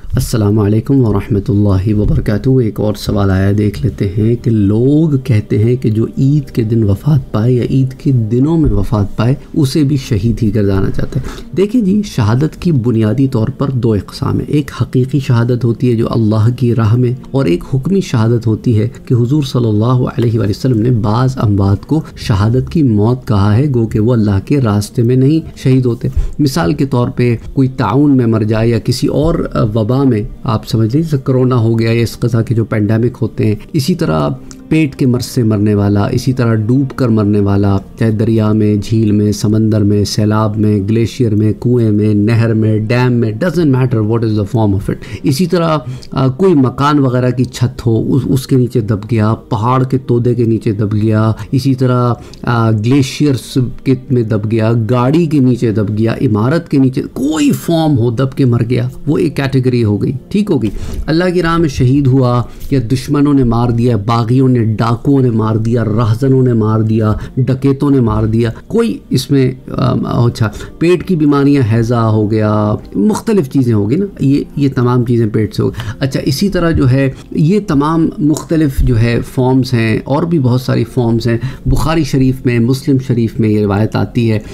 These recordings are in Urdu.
السلام علیکم ورحمۃ اللہ وبرکاتہ۔ ایک اور سوال آیا، دیکھ لیتے ہیں کہ لوگ کہتے ہیں کہ جو عید کے دن وفات پائے یا عید کے دنوں میں وفات پائے اسے بھی شہید ہی گردانا چاہتا ہے۔ دیکھیں جی، شہادت کی بنیادی طور پر دو اقسام ہیں، ایک حقیقی شہادت ہوتی ہے جو اللہ کی راہ میں، اور ایک حکمی شہادت ہوتی ہے کہ حضور صلی اللہ علیہ وآلہ وسلم نے بعض اموات کو شہادت کی موت کہا ہے، گو کہ وہ اللہ کے راستے میں نہیں شہید ہوتے۔ مثال کے طور پہ کوئی تعاون میں مر جائے یا کسی اور وبا میں، آپ سمجھ لیجیے کرونا ہو گیا یا اس قسم کے جو پینڈیمک ہوتے ہیں، اسی طرح پیٹ کے مرض سے مرنے والا، اسی طرح ڈوب کر مرنے والا، چاہے دریا میں، جھیل میں، سمندر میں، سیلاب میں، گلیشیئر میں، کنویں میں، نہر میں، ڈیم میں، doesn't matter what is the form of it. اسی طرح کوئی مکان وغیرہ کی چھت ہو، اس کے نیچے دب گیا، پہاڑ کے تودے کے نیچے دب گیا، اسی طرح گلیشیئرس میں دب گیا، گاڑی کے نیچے دب گیا، عمارت کے نیچے کوئی فارم ہو دب کے مر گیا، وہ ایک کیٹیگری ہو گئی، ٹھیک ہوگی۔ اللہ کی راہ میں شہید ہوا یا دشمنوں نے مار دیا، باغیوں نے، ڈاکوؤں نے مار دیا، راہزنوں نے مار دیا، ڈکیتوں نے مار دیا، کوئی اس میں اچھا پیٹ کی بیماریاں، ہیضہ ہو گیا، مختلف چیزیں ہوگی نا، یہ تمام چیزیں پیٹ سے ہو گئی۔ اچھا، اسی طرح جو ہے یہ تمام مختلف جو ہے فارمز ہیں، اور بھی بہت ساری فارمز ہیں، بخاری شریف میں، مسلم شریف میں یہ روایت آتی ہے۔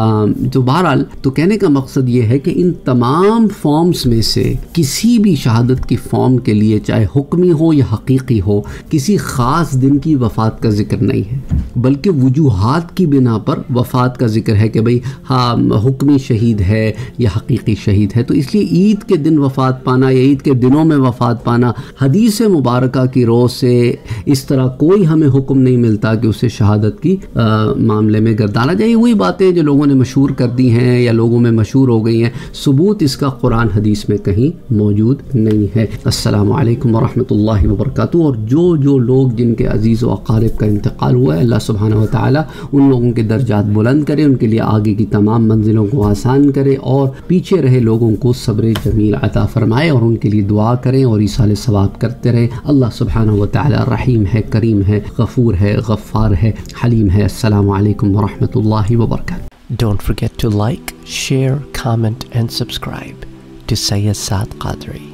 تو بہرحال تو کہنے کا مقصد یہ ہے کہ ان تمام فارمز میں سے کسی بھی شہادت کی فارم کے لیے، چاہے حکمی ہو یا حقیقی ہو، کسی خاص دن کی وفات کا ذکر نہیں ہے، بلکہ وجوہات کی بنا پر وفات کا ذکر ہے کہ بھئی ہاں حکمی شہید ہے یا حقیقی شہید ہے۔ تو اس لیے عید کے دن وفات پانا یا عید کے دنوں میں وفات پانا، حدیث مبارکہ کی روح سے اس طرح کوئی ہمیں حکم نہیں ملتا کہ اسے شہادت کی معاملے میں گردانا جائے۔ وہی باتیں جو لوگوں نے مشہور کر دی ہیں یا لوگوں میں مشہور ہو گئی ہیں، ثبوت اس کا قرآن حدیث میں کہیں موجود نہیں ہے۔ السلام علیکم ورحمۃ اللہ وبرکاتہ۔ اور جو لوگ جن کے عزیز و اقارب کا انتقال ہوا ہے، اللہ سبحانہ و تعالیٰ ان لوگوں کے درجات بلند کرے، ان کے لیے آگے کی تمام منزلوں کو آسان کرے، اور پیچھے رہے لوگوں کو صبر جمیل عطا فرمائے، اور ان کے لیے دعا کریں اور ایصال ثواب کرتے رہیں۔ اللہ سبحانہ و تعالیٰ رحیم ہے، کریم ہے، غفور ہے، غفار ہے، حلیم ہے۔ السلام علیکم ورحمۃ اللہ وبرکاتہ۔ Don't forget to like, share, comment and subscribe to Sayyid Saad Qadri.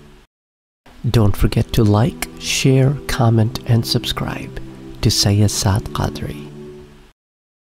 Don't forget to like, share, comment and subscribe to Sayyid Saad Qadri.